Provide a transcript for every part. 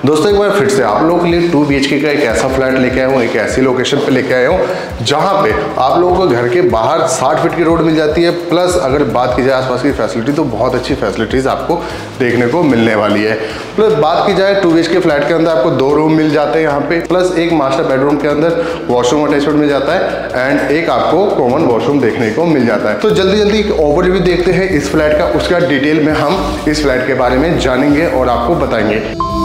दोस्तों एक बार फिर से आप लोगों के लिए 2 BHK का एक ऐसा फ्लैट लेके आया हूँ, एक ऐसी लोकेशन पे लेके आया हूँ जहाँ पे आप लोगों को घर के बाहर 60 फीट की रोड मिल जाती है। प्लस अगर बात की जाए आसपास की फैसिलिटी तो बहुत अच्छी फैसिलिटीज़ आपको देखने को मिलने वाली है। प्लस बात की जाए 2 BHK फ्लैट के अंदर आपको 2 रूम मिल जाते हैं यहाँ पे, प्लस एक मास्टर बेडरूम के अंदर वॉशरूम अटैचमेंट मिल जाता है एंड एक आपको कॉमन वॉशरूम देखने को मिल जाता है। तो जल्दी जल्दी एक ओवरव्यू देखते हैं इस फ्लैट का, उसका डिटेल में हम इस फ्लैट के बारे में जानेंगे और आपको बताएंगे।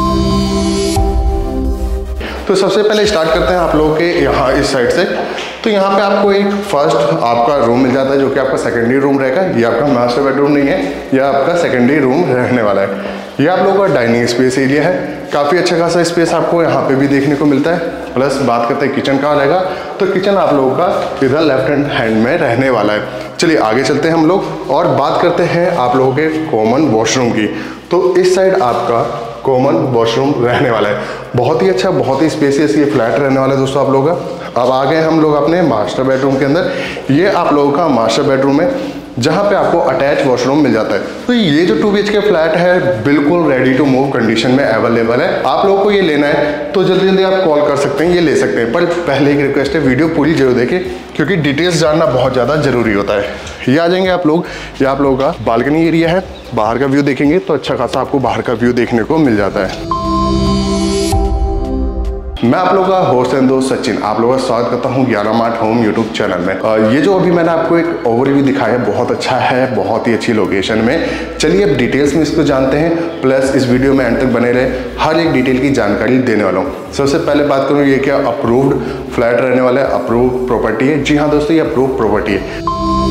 तो सबसे पहले स्टार्ट करते हैं आप लोगों के यहाँ इस साइड से। तो यहाँ पे आपको एक फर्स्ट आपका रूम मिल जाता है जो कि आपका सेकेंडरी रूम रहेगा। ये आपका मास्टर बेडरूम नहीं है, यह आपका सेकेंडरी रूम रहने वाला है। ये आप लोगों का डाइनिंग स्पेस एरिया है, काफ़ी अच्छा खासा स्पेस आपको यहाँ पे भी देखने को मिलता है। प्लस बात करते हैं किचन कहाँ रहेगा, तो किचन आप लोगों का इधर लेफ्ट हैंड में रहने वाला है। चलिए आगे चलते हैं हम लोग और बात करते हैं आप लोगों के कॉमन वॉशरूम की। तो इस साइड आपका कॉमन वॉशरूम रहने वाला है, बहुत ही अच्छा, बहुत ही स्पेसियस ये फ्लैट रहने वाला है दोस्तों आप लोगों का। अब आ गए हम लोग अपने मास्टर बेडरूम के अंदर। ये आप लोगों का मास्टर बेडरूम है जहाँ पे आपको अटैच वॉशरूम मिल जाता है। तो ये जो 2 BHK फ्लैट है बिल्कुल रेडी टू मूव कंडीशन में अवेलेबल है। आप लोगों को ये लेना है तो जल्दी जल्दी आप कॉल कर सकते हैं, ये ले सकते हैं। पर पहले एक रिक्वेस्ट है, वीडियो पूरी जरूर देखें क्योंकि डिटेल्स जानना बहुत ज़्यादा जरूरी होता है। ये आ जाएंगे आप लोग, ये आप लोगों का बालकनी एरिया है। बाहर का व्यू देखेंगे तो अच्छा खासा आपको बाहर का व्यू देखने को मिल जाता है। मैं आप लोगों का होस्ट एंड दोस्त सचिन आप लोगों का स्वागत करता हूं 11 मार्ट होम यूट्यूब चैनल में। ये जो अभी मैंने आपको एक ओवरव्यू दिखाया है बहुत अच्छा है, बहुत ही अच्छी लोकेशन में। चलिए अब डिटेल्स में इसको जानते हैं, प्लस इस वीडियो में एंड तक बने रहे, हर एक डिटेल की जानकारी देने वाला हूँ। सबसे पहले बात करूँ ये क्या अप्रूव्ड फ्लैट रहने वाला है, अप्रूव्ड प्रॉपर्टी है। जी हाँ दोस्तों, ये अप्रूव्ड प्रॉपर्टी है।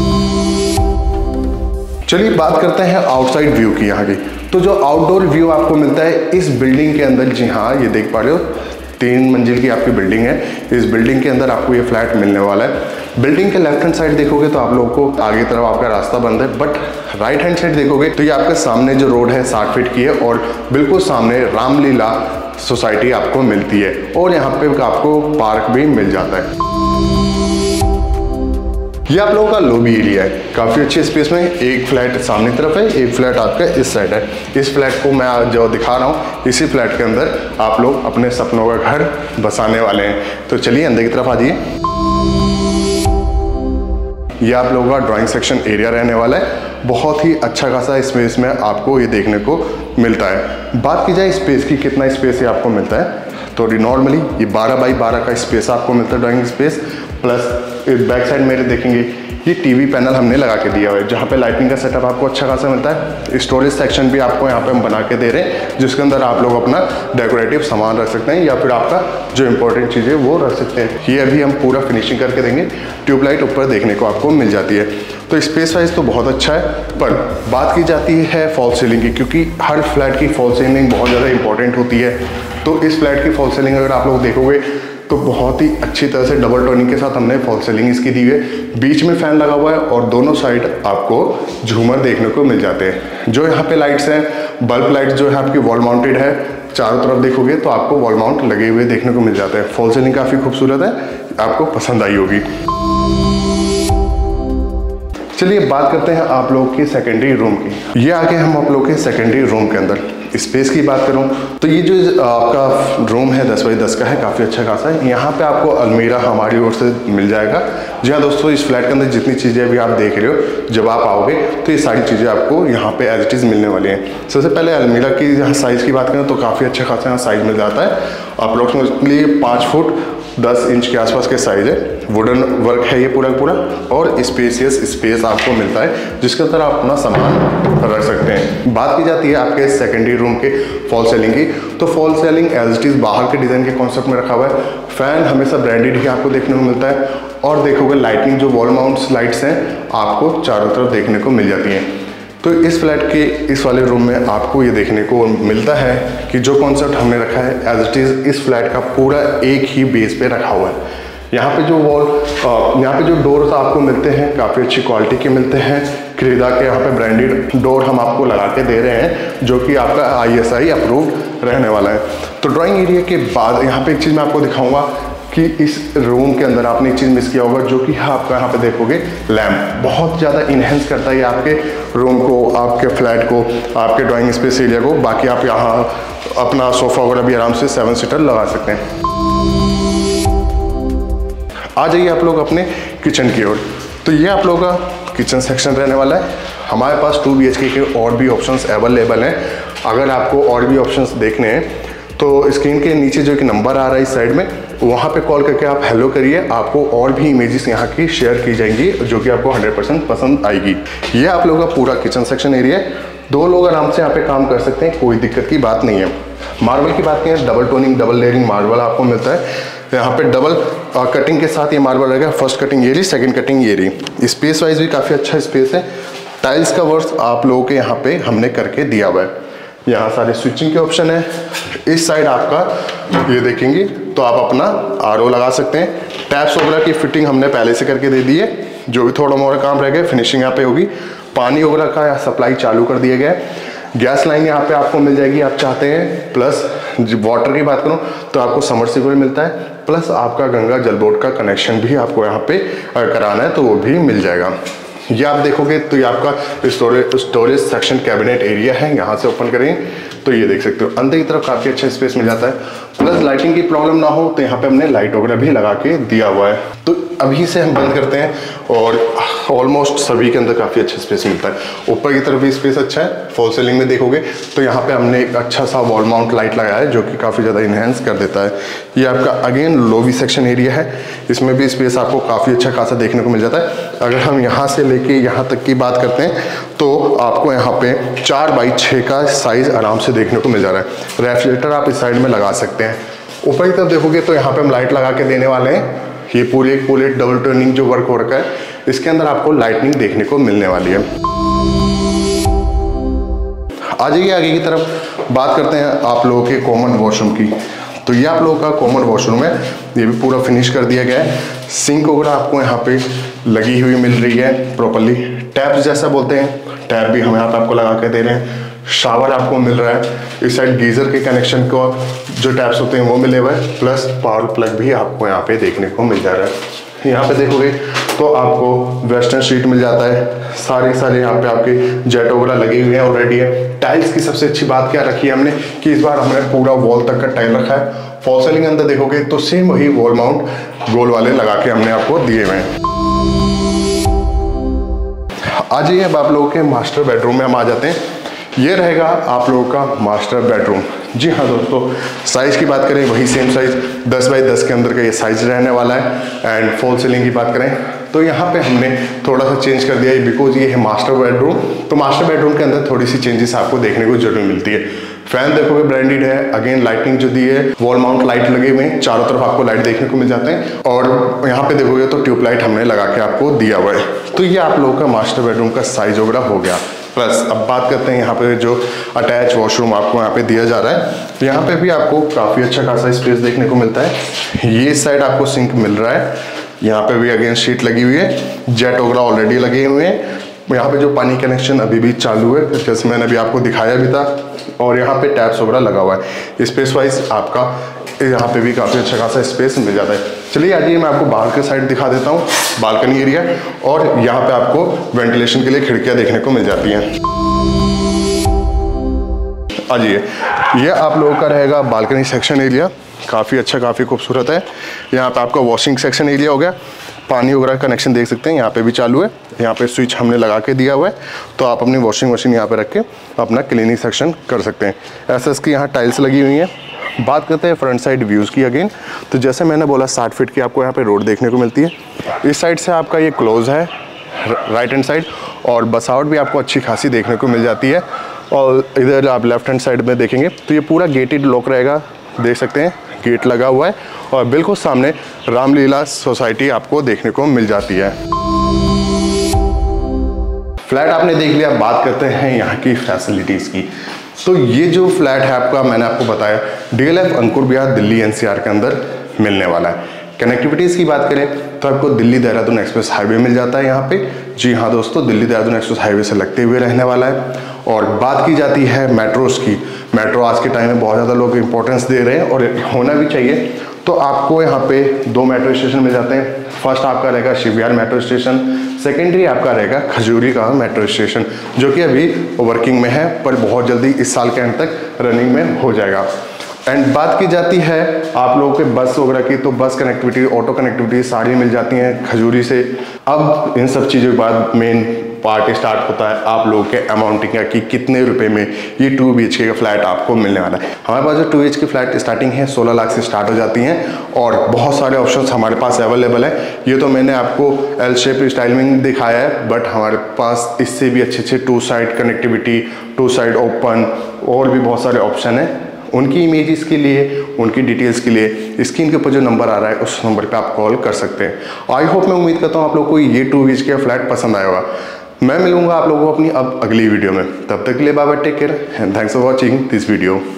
चलिए बात करते हैं आउटसाइड व्यू की यहाँ की। तो जो आउटडोर व्यू आपको मिलता है इस बिल्डिंग के अंदर, जी हाँ ये देख पा रहे हो 3 मंजिल की आपकी बिल्डिंग है। इस बिल्डिंग के अंदर आपको ये फ्लैट मिलने वाला है। बिल्डिंग के लेफ्ट हैंड साइड देखोगे तो आप लोगों को आगे तरफ आपका रास्ता बंद है, बट राइट हैंड साइड देखोगे तो ये आपके सामने जो रोड है 60 फीट की है और बिल्कुल सामने रामलीला सोसाइटी आपको मिलती है और यहाँ पे आपको पार्क भी मिल जाता है। ये आप लोगों का लॉबी एरिया है, काफ़ी अच्छे स्पेस में। एक फ्लैट सामने तरफ है, एक फ्लैट आपका इस साइड है। इस फ्लैट को मैं जो दिखा रहा हूँ इसी फ्लैट के अंदर आप लोग अपने सपनों का घर बसाने वाले हैं। तो चलिए अंदर की तरफ आ जाइए। ये आप लोगों का ड्राइंग सेक्शन एरिया रहने वाला है, बहुत ही अच्छा खासा स्पेस में आपको ये देखने को मिलता है। बात की जाए स्पेस की, कितना स्पेस ये आपको मिलता है, तो नॉर्मली ये 12 बाई 12 का स्पेस आपको मिलता है drawing space. Plus back side मेरे देखेंगे ये टीवी पैनल हमने लगा के दिया हुआ है जहाँ पे लाइटिंग का सेटअप आपको अच्छा खासा मिलता है। स्टोरेज सेक्शन भी आपको यहाँ पे हम बना के दे रहे हैं जिसके अंदर आप लोग अपना डेकोरेटिव सामान रख सकते हैं या फिर आपका जो इंपॉर्टेंट चीज़ें वो रख सकते हैं। ये अभी हम पूरा फिनिशिंग करके देंगे, ट्यूबलाइट ऊपर देखने को आपको मिल जाती है। तो स्पेस वाइज तो बहुत अच्छा है, पर बात की जाती है फॉल सीलिंग की, क्योंकि हर फ्लैट की फॉल सीलिंग बहुत ज़्यादा इंपॉर्टेंट होती है। तो इस फ्लैट की फॉल सीलिंग अगर आप लोग देखोगे तो बहुत ही अच्छी तरह से डबल टोनिंग के साथ हमने फॉल सीलिंग इसकी दी है। बीच में फैन लगा हुआ है और दोनों साइड आपको झूमर देखने को मिल जाते हैं। जो यहाँ पे लाइट्स हैं, बल्ब लाइट्स जो है आपकी वॉल माउंटेड है, चारों तरफ देखोगे तो आपको वॉल माउंट लगे हुए देखने को मिल जाते हैं। फॉल सीलिंग काफ़ी खूबसूरत है, आपको पसंद आई होगी। चलिए बात करते हैं आप लोग की सेकेंडरी रूम की। ये आगे हम आप लोग के सेकेंडरी रूम के अंदर स्पेस की बात करूं तो ये जो आपका रूम है 10 बाई 10 का है, काफ़ी अच्छा खासा है। यहाँ पे आपको अलमीरा हमारी ओर से मिल जाएगा। जी हाँ दोस्तों, इस फ्लैट के अंदर जितनी चीज़ें अभी आप देख रहे हो, जब आप आओगे तो ये सारी चीज़ें आपको यहाँ पे एज इट इज़ मिलने वाली हैं। सबसे पहले अलमीरा की यहाँ साइज़ की बात करें तो काफ़ी अच्छा खासा यहाँ साइज़ मिल जाता है। अप्रोक्सीमेटली 5 फुट 10 इंच के आसपास के साइज है। वुडन वर्क है ये पूरा पूरा और स्पेसियस स्पेस आपको मिलता है जिसके अंदर आप अपना सामान रख सकते हैं। बात की जाती है आपके सेकेंडरी रूम के फॉल सीलिंग की, तो fall ceiling as it is बाहर के डिज़ाइन के कॉन्सेप्ट में रखा हुआ है। फैन हमेशा ब्रांडेड ही आपको देखने को मिलता है और देखोगे लाइटिंग जो वॉल माउंट्स लाइट्स हैं आपको चारों तरफ देखने को मिल जाती हैं। तो इस फ्लैट के इस वाले रूम में आपको ये देखने को मिलता है कि जो कॉन्सेप्ट हमने रखा है एज इट इज़ इस फ्लैट का पूरा एक ही बेस पे रखा हुआ है। यहाँ पे जो यहाँ पे जो डोर्स आपको मिलते हैं काफ़ी अच्छी क्वालिटी के मिलते हैं। क्रेदा के यहाँ पे ब्रांडेड डोर हम आपको लगा के दे रहे हैं जो कि आपका ISI अप्रूव्ड रहने वाला है। तो ड्राइंग एरिया के बाद यहाँ पे एक चीज़ मैं आपको दिखाऊंगा, कि इस रूम के अंदर आपने एक चीज़ मिस किया होगा, जो कि आपका यहाँ पे देखोगे लैम्प बहुत ज़्यादा इन्हेंस करता है आपके रूम को, आपके फ्लैट को, आपके ड्राइंग स्पेस एरिया को। बाकी आप यहाँ अपना सोफ़ा वगैरह भी आराम से 7 सीटर लगा सकते हैं। आ जाइए आप लोग अपने किचन की ओर। तो ये आप लोगों का किचन सेक्शन रहने वाला है। हमारे पास 2 BHK के और भी ऑप्शंस अवेलेबल हैं। अगर आपको और भी ऑप्शंस देखने हैं तो स्क्रीन के नीचे जो एक नंबर आ रहा है इस साइड में, वहाँ पे कॉल करके आप हेलो करिए। आपको और भी इमेजेस यहाँ की शेयर की जाएंगी जो कि आपको 100% पसंद आएगी। ये आप लोगों का पूरा किचन सेक्शन एरिया है। 2 लोग आराम से यहाँ पे काम कर सकते हैं, कोई दिक्कत की बात नहीं है। मार्बल की बात करें, double toning double layering marble आपको मिलता है यहाँ पे। डबल कटिंग के साथ ये मार्बल रहेगा। फर्स्ट कटिंग ये रही, सेकंड कटिंग ये रही। स्पेस वाइज भी काफ़ी अच्छा स्पेस है। टाइल्स का वर्क आप लोगों के यहाँ पे हमने करके दिया हुआ है। यहाँ सारे स्विचिंग के ऑप्शन है। इस साइड आपका ये देखेंगे तो आप अपना RO लगा सकते हैं। टैप्स वगैरह की फिटिंग हमने पहले से करके दे दी है। जो भी थोड़ा मोड़ा काम रह गया फिनिशिंग यहाँ पे होगी। पानी वगैरह का सप्लाई चालू कर दिया गया है। गैस लाइन यहाँ पे आपको मिल जाएगी आप चाहते हैं। प्लस वाटर की बात करूँ तो आपको समरसीबल मिलता है। प्लस आपका गंगा जल बोर्ड का कनेक्शन भी आपको यहाँ पे कराना है तो वो भी मिल जाएगा। ये आप देखोगे तो ये आपका स्टोरेज सेक्शन कैबिनेट एरिया है। यहाँ से ओपन करें तो ये देख सकते हो अंदर की तरफ काफ़ी अच्छा स्पेस मिल जाता है। प्लस लाइटिंग की प्रॉब्लम ना हो तो यहाँ पे हमने लाइट वगैरह भी लगा के दिया हुआ है। तो अभी से हम बंद करते हैं और ऑलमोस्ट सभी के अंदर काफ़ी अच्छा स्पेस मिलता है। ऊपर की तरफ भी स्पेस अच्छा है। फॉल सीलिंग में देखोगे तो यहाँ पे हमने एक अच्छा सा वॉल माउंट लाइट लगाया है जो कि काफ़ी ज़्यादा इन्हेंस कर देता है। ये आपका अगेन लोबी सेक्शन एरिया है। इसमें भी स्पेस आपको काफ़ी अच्छा खासा देखने को मिल जाता है। अगर हम यहाँ से लेके यहाँ तक की बात करते हैं तो आपको यहाँ पे 4x6 का साइज़ आराम से देखने को मिल जा रहा है। रेफ्रिजरेटर आप इस साइड में लगा सकते हैं। ऊपर की तरफ देखोगे तो यहाँ पे हम लाइट लगा के देने वाले हैं। ये पूरी एक पूरी डबल टर्निंग जो वर्क हो रखा है इसके अंदर आपको लाइटनिंग देखने को मिलने वाली है। आ जाइए आगे की तरफ बात करते हैं आप लोगों के कॉमन वॉशरूम की। तो ये आप लोगों का कॉमन वॉशरूम है। ये भी पूरा फिनिश कर दिया गया है। सिंक वगैरह आपको यहाँ पे लगी हुई मिल रही है प्रॉपरली। टैप्स जैसा बोलते हैं, टैप भी हम यहाँ पे आपको लगा के दे रहे हैं। शावर आपको मिल रहा है। इस साइड गीजर के कनेक्शन को जो टैप्स होते हैं वो मिले हुए हैं। प्लस पावर प्लग भी आपको यहाँ पे देखने को मिल जा रहा है। यहाँ पे देखोगे तो आपको वेस्टर्न शीट मिल जाता है। सारे यहाँ पे आपके जेट वगैरह लगे हुए हैं ऑलरेडी है। टाइल्स की सबसे अच्छी बात क्या रखी है हमने कि इस बार हमने पूरा वॉल तक का टाइल रखा है। फॉल सीलिंग अंदर देखोगे तो सेम वही वॉल माउंट गोल वाले लगा के हमने आपको दिए हुए हैं। आ जाइए अब आप लोगों के मास्टर बेडरूम में हम आ जाते हैं। ये रहेगा आप लोगों का मास्टर बेडरूम। जी हाँ दोस्तों, साइज़ की बात करें वही सेम साइज़ 10x10 के अंदर का ये साइज़ रहने वाला है। एंड फॉल सीलिंग की बात करें तो यहाँ पे हमने थोड़ा सा चेंज कर दिया है बिकॉज ये है मास्टर बेडरूम। तो मास्टर बेडरूम के अंदर थोड़ी सी चेंजेस आपको देखने को जरूर मिलती है। फैन देखोगे ब्रांडेड है। अगेन लाइटिंग जो दी है वॉल माउंट लाइट लगे हुए हैं। चारों तरफ आपको लाइट देखने को मिल जाते हैं। और यहाँ पे देखोगे तो ट्यूबलाइट हमने लगा के आपको दिया हुआ है। तो ये आप लोगों का मास्टर बेडरूम का साइज वगैरह हो गया। प्लस अब बात करते हैं यहाँ पे जो अटैच वॉशरूम आपको यहाँ पे दिया जा रहा है। यहाँ पे भी आपको काफ़ी अच्छा खासा स्पेस देखने को मिलता है। ये साइड आपको सिंक मिल रहा है। यहाँ पे भी अगेन शीट लगी हुई है। जेट वगैरह ऑलरेडी लगे हुए हैं। यहाँ पे जो पानी कनेक्शन अभी भी चालू है जैसे मैंने अभी आपको दिखाया भी था। और यहाँ पे टैप्स वगैरह लगा हुआ है। स्पेस वाइज आपका यहाँ पे भी काफ़ी अच्छा खासा स्पेस मिल जाता है। चलिए आइए मैं आपको बाहर के साइड दिखा देता हूँ, बालकनी एरिया। और यहाँ पे आपको वेंटिलेशन के लिए खिड़कियाँ देखने को मिल जाती हैं। आइए, ये आप लोगों का रहेगा बालकनी सेक्शन एरिया। काफ़ी अच्छा, काफ़ी खूबसूरत है। यहाँ पे आपका वॉशिंग सेक्शन एरिया हो गया। पानी वगैरह कनेक्शन देख सकते हैं यहाँ पे भी चालू है। यहाँ पे स्विच हमने लगा के दिया हुआ है तो आप अपनी वॉशिंग मशीन यहाँ पे रख के अपना क्लीनिंग सेक्शन कर सकते हैं। एसएस की यहाँ टाइल्स लगी हुई हैं। बात करते हैं फ्रंट साइड व्यूज़ की अगेन। तो जैसे मैंने बोला 60 फीट की आपको यहाँ पे रोड देखने को मिलती है। इस साइड से आपका ये क्लोज है राइट हैंड साइड और बसावट भी आपको अच्छी खासी देखने को मिल जाती है। और इधर आप लेफ्ट हैंड साइड में देखेंगे तो ये पूरा गेटेड लॉक रहेगा। देख सकते हैं गेट लगा हुआ है और बिल्कुल सामने रामलीला सोसाइटी आपको देखने को मिल जाती है। फ्लैट आपने देख लिया। बात करते हैं यहाँ की फैसिलिटीज़ की। तो ये जो फ्लैट है आपका, मैंने आपको बताया DLF अंकुर विहार दिल्ली NCR के अंदर मिलने वाला है। कनेक्टिविटीज़ की बात करें तो आपको दिल्ली देहरादून एक्सप्रेस हाईवे मिल जाता है यहाँ पे। जी हाँ दोस्तों, दिल्ली देहरादून एक्सप्रेस हाईवे से लगते हुए रहने वाला है। और बात की जाती है मेट्रोज़ की। मेट्रो आज के टाइम में बहुत ज़्यादा लोग इंपॉर्टेंस दे रहे हैं और होना भी चाहिए। तो आपको यहाँ पे 2 मेट्रो स्टेशन मिल जाते हैं। फर्स्ट आपका रहेगा शिवविहार मेट्रो स्टेशन, सेकेंडरी आपका रहेगा खजूरी का मेट्रो स्टेशन, जो कि अभी वर्किंग में है पर बहुत जल्दी इस साल के एंड तक रनिंग में हो जाएगा। एंड बात की जाती है आप लोगों के बस वगैरह की, तो बस कनेक्टिविटी, ऑटो कनेक्टिविटी सारी मिल जाती हैं खजूरी से। अब इन सब चीज़ों के बाद मेन पार्ट स्टार्ट होता है आप लोगों के अमाउंटिंग का, कि कितने रुपए में ये 2 BHK का फ्लैट आपको मिलने वाला है। हमारे पास जो 2 BHK फ्लैट स्टार्टिंग है 16 लाख से स्टार्ट हो जाती हैं और बहुत सारे ऑप्शंस हमारे पास अवेलेबल है। ये तो मैंने आपको एल शेप स्टाइल में दिखाया है, बट हमारे पास इससे भी अच्छे 2 साइड कनेक्टिविटी, 2 साइड ओपन और भी बहुत सारे ऑप्शन हैं। उनकी इमेजेस के लिए, उनकी डिटेल्स के लिए स्क्रीन के ऊपर जो नंबर आ रहा है उस नंबर पे आप कॉल कर सकते हैं। आई होप, मैं उम्मीद करता हूँ आप लोगों को ये 2 BHK का फ्लैट पसंद आया होगा। मैं मिलूंगा आप लोगों को अपनी अब अगली वीडियो में, तब तक के लिए bye bye, take care and thanks for watching this video.